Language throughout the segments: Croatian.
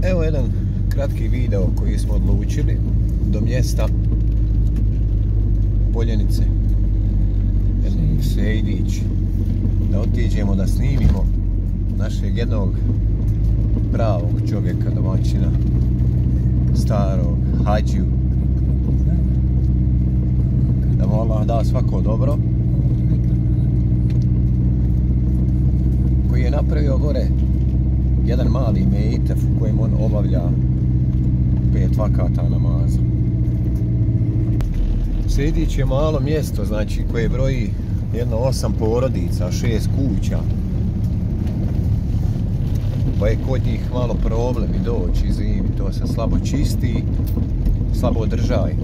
Evo jedan kratki video koji smo odlučili do mjesta Boljenice, Sejdić, da otiđemo da snimimo našeg jednog pravog čovjeka, domaćina, starog hađiju, da mu Allah da svako dobro, koji je napravio gore jedan mali mejtef u kojem on obavlja 5 vakata namaza. Sejdić je malo mjesto, znači, koje broji jedno 8 porodica, 6 kuća, pa je kod njih malo problem i doći zimi, to se slabo čisti, slabo održaje.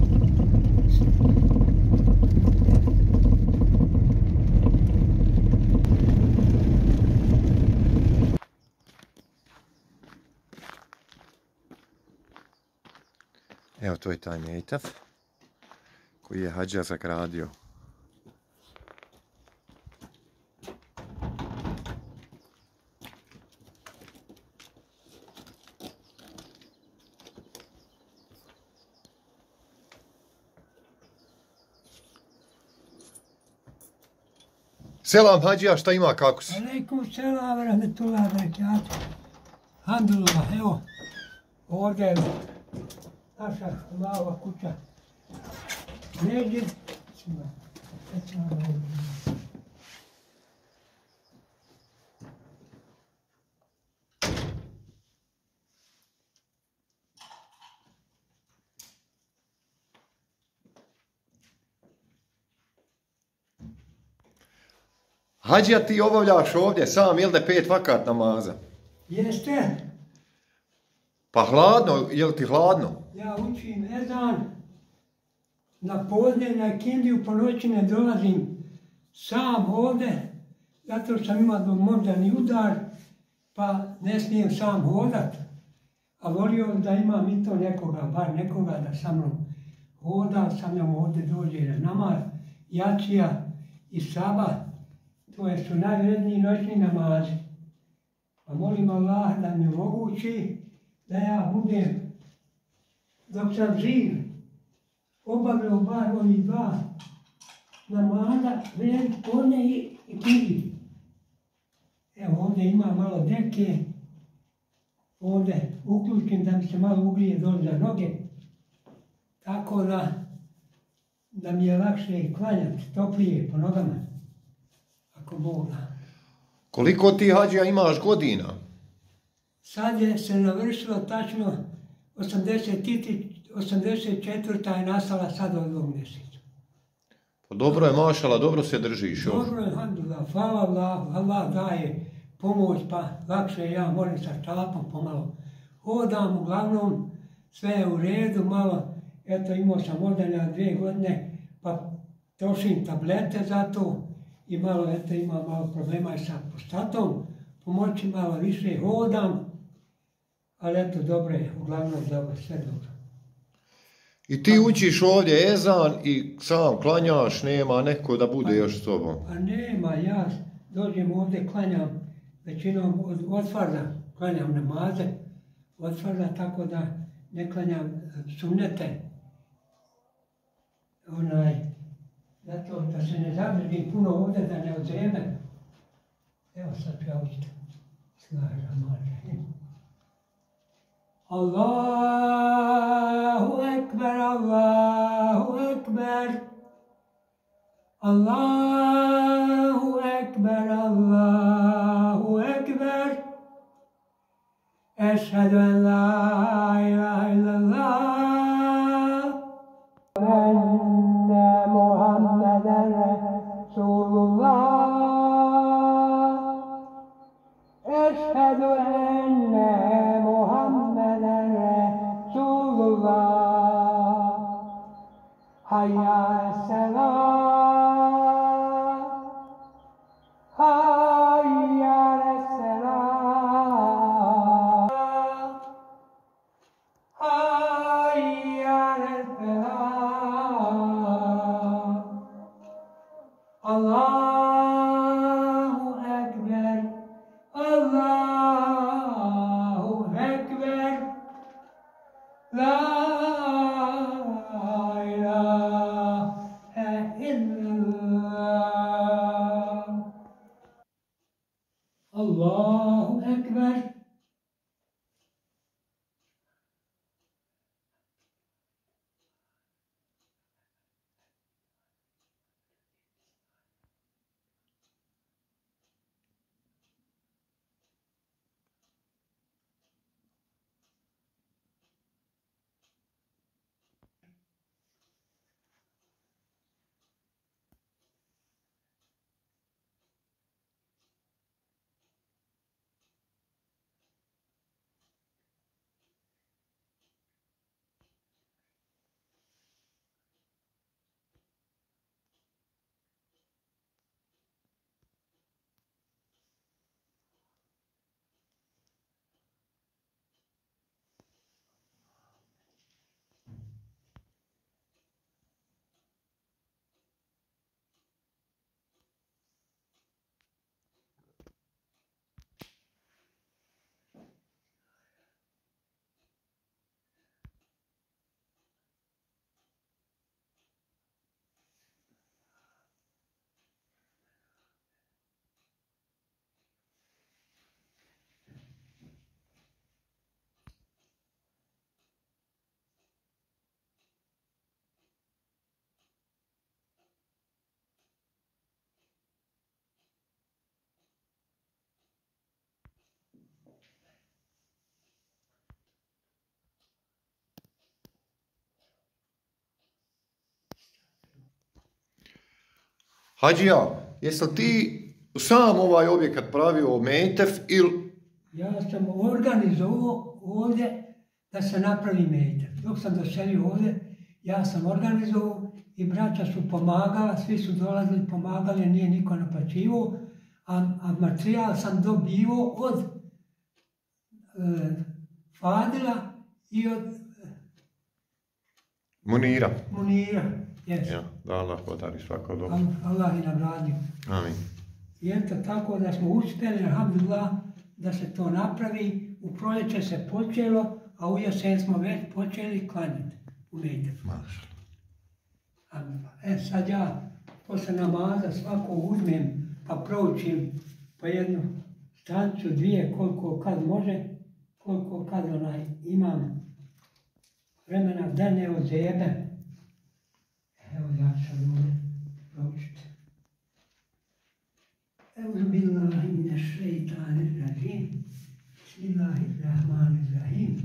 Evo, to je taj mejtaf koji je hađija zagradio. Selam hađija, šta ima, kako si? Alejkum selam, rahmetullah, barakatuh. Alhamdulillah, evo, ovdje je naša mala kuća. Negdje, Hađija, ti obavljaš ovdje sam, jel da 5 vakat namaza? jeste, Pa hladno, jel ti hladno? ja učim ezan, na podne, na ikindiju, po noći ne dolazim sam ovdje, zato što sam imao moždani udar, pa ne smijem sam hodat. A volio da imam i to nekoga, bar nekoga da sa mnom hoda, sa mnom ovdje dođe na namaz, jacija i sabah. To su najvredniji noćni namazi. Pa molim Allah da mi omogući da ja budem, dok sam živ, obavljao bar ovih 2 namaza, vrijedi podne i ikindiju. Evo, ovdje ima malo deke, ovdje uključim da mi se malo ugrije dole za noge, tako da mi je lakše klanjati, toplije po nogama. Koliko ti hađija imaš godina? Sad je se navršilo tačno 84. je nastala sad od ovog mjeseca. Pa dobro je, mašala, dobro se držiš. Dobro je, alhamdulillah, hvala Allahu, Allah daje pomoć, pa lakše ja moram sa štapom pomalo hodam, uglavnom sve je u redu, malo, eto imao sam moždanja 2 godine, pa trošim tablete za to. I malo, eto, ima malo problema i sa prostatom, pomoći malo više hodam, ali eto, dobro je, uglavnom dobro, sve dobro. I ti učiš ovdje ezan i sam klanjaš, nema neko da bude još s tobom? Pa nema, ja dođem ovdje, klanjam, većinom od farza klanjam namaze, od farza, tako da ne klanjam sunnete. Zato da se ne zadržim puno ovdje, da ne odzemem. Evo sad ja učite. Allahu ekber, Allahu ekber. Allahu ekber, Allahu ekber. Eşhedü en la ilahe illallah. Hayya selam, hayya selam, hayya selam. Allahu Ekber, Allahu Ekber. Hadžija, jesi li ti sam ovaj objekat pravio Metef ili... Ja sam organizovao ovdje da se napravi Metef. Dok sam doselio ovdje, ja sam organizovao i braća su pomagala, svi su dolazili, pomagali, nije niko naplaćivao, a materijal sam dobivao od Fadila i od Munira. Yes. Ja, da Allah podari svako dobro. Allah je nagradio. Amin. I eto tako da smo uspjeli, alhamdulillah, da se to napravi. U proljeće se počelo, a u jesen smo već počeli klanjati u Metef. Sad ja posle namaza svako uzmem pa proučim po jednu stranicu, dvije, koliko kad može, koliko kad imam vremena da ne ozebe. Evo ja ću ovdje proučiti. Euzu billahi mineš šeitanir racim. Bismillahirrahmanirrahim.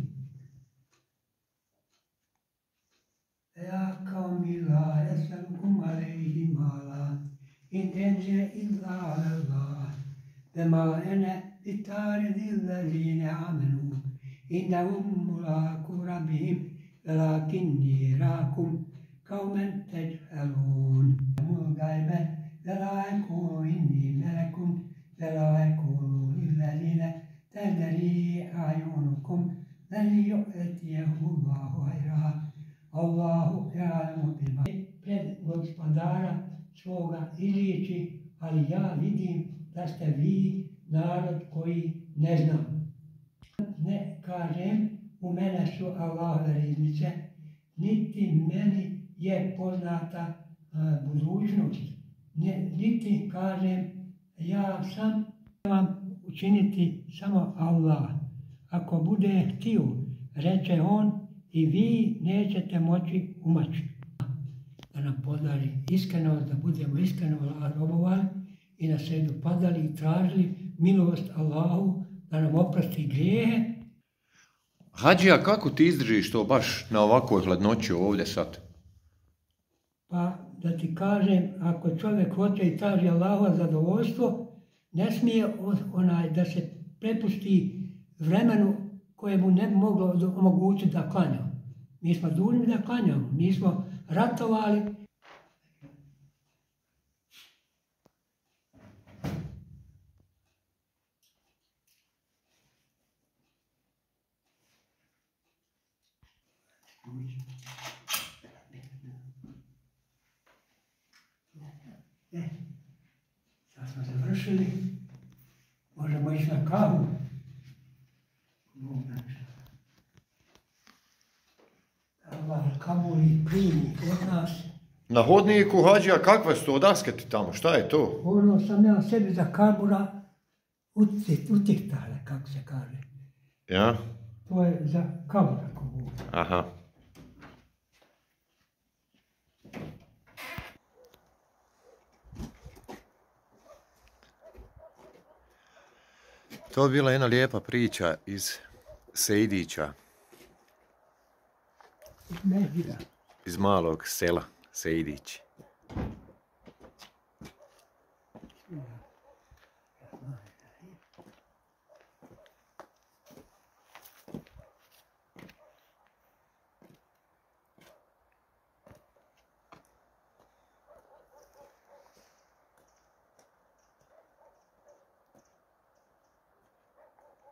Ya kavmi la eselukum aleyhi mala. İn ence illa alallah. Ve ma ene bitaridillezine amenu. İnnehum mulâku rabbihim. Velakinni rakum kavmen techelûn. Mul gaybe ve la ekûlu inni melekum. Ve la ekûlu lillezine tederi ayunukum. Len yu'etiyehullahu hayra. Allahu ja'alemu bima. Pred gospodara svoga izliči, ali ja vidim da ste vi narod koji ne znam. Ne kažem, u mene su Allahove riznice, niti meni je poznata budućnost. Niti kažem, ja sam vam učiniti samo Allah. Ako bude htio, reče on, i vi nećete moći umaći. Da nam podari iskrenost, da budemo iskreno robovali i na sedu padali i tražili milost Allahu da nam oprosti grijehe. Hadžija, kako ti izdržiš to baš na ovakvoj hladnoći ovdje sad? Pa da ti kažem, ako čovjek hoće i traži Allahova zadovoljstvo, ne smije da se prepusti vremenu koje mu ne bi moglo omogućiti da klanja. Mi smo dužni da klanjamo, mi smo ratovali. Sad smo završili, možemo ići na kavu. Allah kabuli primi od nas. Na hodniku, Hadžija, kakve su to dasketi tamo, šta je to? Ono sam ja sebi za kabura utihtale, kako se kaže. Ja? To je za kabura kogu. Aha. To je bila jedna lijepa priča iz Sejdića. Iz malog sela Sejdić.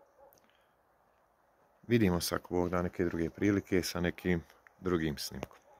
Vidimo se ako Bog da neke druge prilike sa nekim drugim snimkom.